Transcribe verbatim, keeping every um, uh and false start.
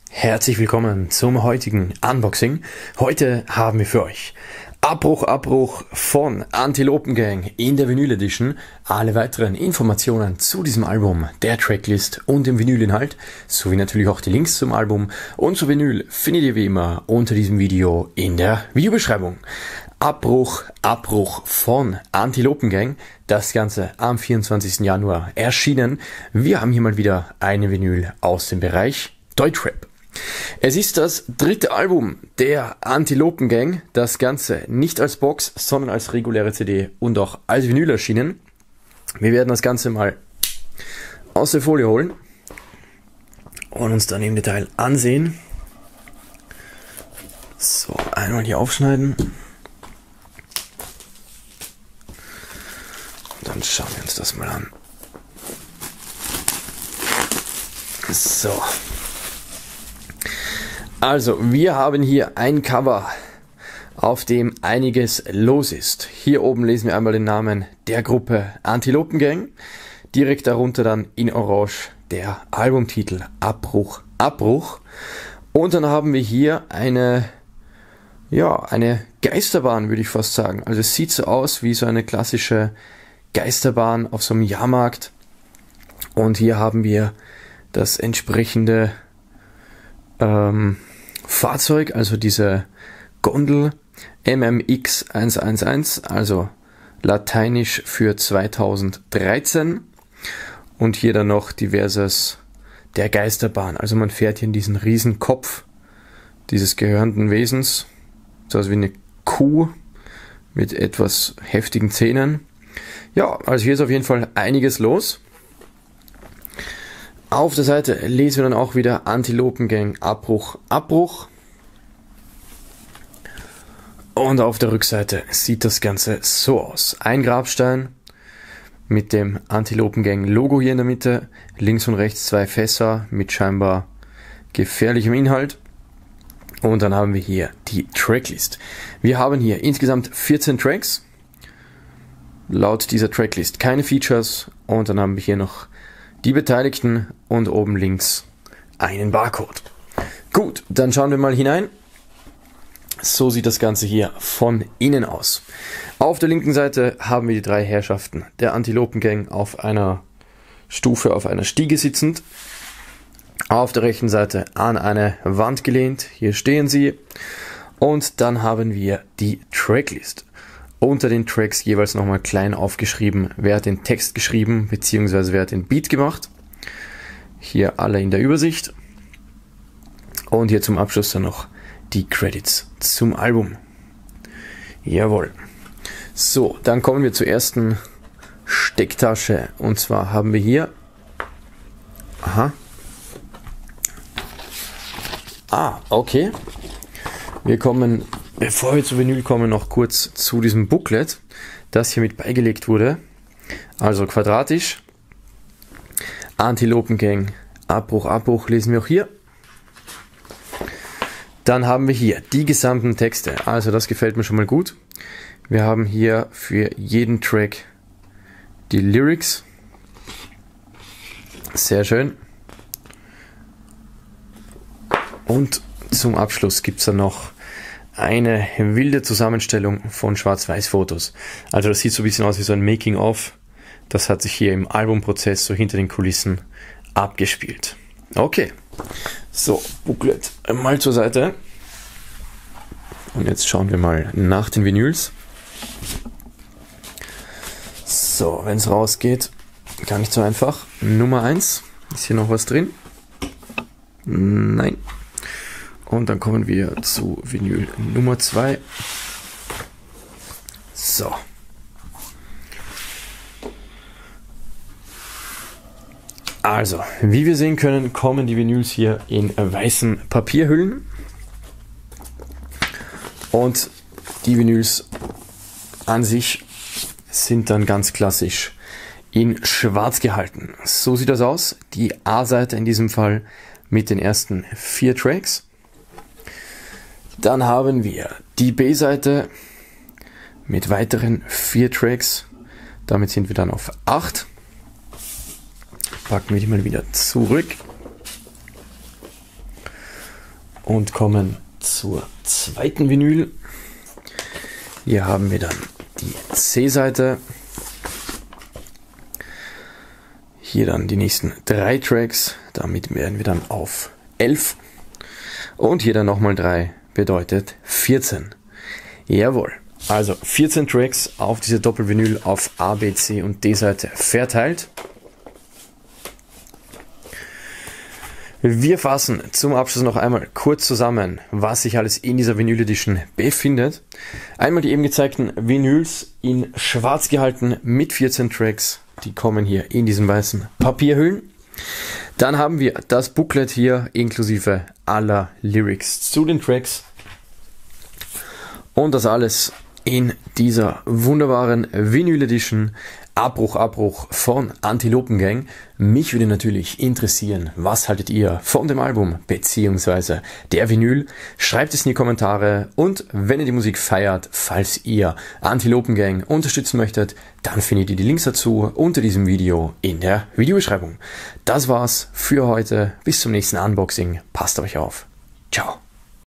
Herzlich willkommen zum heutigen Unboxing. Heute haben wir für euch Abbruch, Abbruch von Antilopen Gang in der Vinyl Edition. Alle weiteren Informationen zu diesem Album, der Tracklist und dem Vinylinhalt, sowie natürlich auch die Links zum Album und zur Vinyl findet ihr wie immer unter diesem Video in der Videobeschreibung. Abbruch, Abbruch von Antilopen Gang. Das Ganze am vierundzwanzigsten Januar erschienen. Wir haben hier mal wieder eine Vinyl aus dem Bereich Deutschrap. Es ist das dritte Album der Antilopen Gang. Das Ganze nicht als Box, sondern als reguläre C D und auch als Vinyl erschienen. Wir werden das Ganze mal aus der Folie holen und uns dann im Detail ansehen. So, einmal hier aufschneiden. Dann schauen wir uns das mal an. So. Also, wir haben hier ein Cover, auf dem einiges los ist. Hier oben lesen wir einmal den Namen der Gruppe Antilopen Gang. Direkt darunter dann in Orange der Albumtitel Abbruch, Abbruch. Und dann haben wir hier eine, ja, eine Geisterbahn, würde ich fast sagen. Also es sieht so aus wie so eine klassische Geisterbahn auf so einem Jahrmarkt. Und hier haben wir das entsprechende ähm, Fahrzeug, also diese Gondel M M X hundertelf, also lateinisch für zweitausenddreizehn. Und hier dann noch diverses der Geisterbahn. Also man fährt hier in diesen riesen Kopf dieses gehörnten Wesens, so also wie eine Kuh mit etwas heftigen Zähnen. Ja, also hier ist auf jeden Fall einiges los. Auf der Seite lesen wir dann auch wieder Antilopen Gang Abbruch, Abbruch. Und auf der Rückseite sieht das Ganze so aus. Ein Grabstein mit dem Antilopen Gang Logo hier in der Mitte. Links und rechts zwei Fässer mit scheinbar gefährlichem Inhalt. Und dann haben wir hier die Tracklist. Wir haben hier insgesamt vierzehn Tracks. Laut dieser Tracklist keine Features. Und dann haben wir hier noch die Beteiligten und oben links einen Barcode. Gut, dann schauen wir mal hinein. So sieht das Ganze hier von innen aus. Auf der linken Seite haben wir die drei Herrschaften der Antilopen Gang auf einer Stufe, auf einer Stiege sitzend. Auf der rechten Seite an eine Wand gelehnt. Hier stehen sie. Und dann haben wir die Tracklist. Unter den Tracks jeweils nochmal klein aufgeschrieben, wer hat den Text geschrieben, beziehungsweise wer hat den Beat gemacht. Hier alle in der Übersicht. Und hier zum Abschluss dann noch die Credits zum Album. Jawohl. So, dann kommen wir zur ersten Stecktasche. Und zwar haben wir hier... Aha. Ah, okay. Wir kommen... Bevor wir zu Vinyl kommen, noch kurz zu diesem Booklet, das hier mit beigelegt wurde. Also quadratisch. Antilopen Gang Abbruch, Abbruch lesen wir auch hier. Dann haben wir hier die gesamten Texte. Also das gefällt mir schon mal gut. Wir haben hier für jeden Track die Lyrics. Sehr schön. Und zum Abschluss gibt es dann noch eine wilde Zusammenstellung von Schwarz-Weiß-Fotos. Also das sieht so ein bisschen aus wie so ein Making-of. Das hat sich hier im Albumprozess so hinter den Kulissen abgespielt. Okay, so, Booklet mal zur Seite. Und jetzt schauen wir mal nach den Vinyls. So, wenn es rausgeht, gar nicht so einfach. Nummer eins, ist hier noch was drin? Nein. Und dann kommen wir zu Vinyl Nummer zwei. So. Also, wie wir sehen können, kommen die Vinyls hier in weißen Papierhüllen. Und die Vinyls an sich sind dann ganz klassisch in schwarz gehalten. So sieht das aus. Die A-Seite in diesem Fall mit den ersten vier Tracks. Dann haben wir die B-Seite mit weiteren vier Tracks. Damit sind wir dann auf acht. Packen wir die mal wieder zurück. und kommen zur zweiten Vinyl. Hier haben wir dann die C-Seite. Hier dann die nächsten drei Tracks. Damit wären wir dann auf elf. Und hier dann nochmal drei bedeutet vierzehn. Jawohl. Also vierzehn Tracks auf diese Doppelvinyl auf A, B, C und D-Seite verteilt. Wir fassen zum Abschluss noch einmal kurz zusammen, was sich alles in dieser Vinyl Edition befindet. Einmal die eben gezeigten Vinyls in schwarz gehalten mit vierzehn Tracks. Die kommen hier in diesen weißen Papierhüllen. Dann haben wir das Booklet hier inklusive aller Lyrics zu den Tracks. Und das alles in dieser wunderbaren Vinyl Edition. Abbruch, Abbruch von Antilopen Gang. Mich würde natürlich interessieren, was haltet ihr von dem Album bzw. der Vinyl? Schreibt es in die Kommentare und wenn ihr die Musik feiert, falls ihr Antilopen Gang unterstützen möchtet, dann findet ihr die Links dazu unter diesem Video in der Videobeschreibung. Das war's für heute. Bis zum nächsten Unboxing. Passt auf euch auf. Ciao.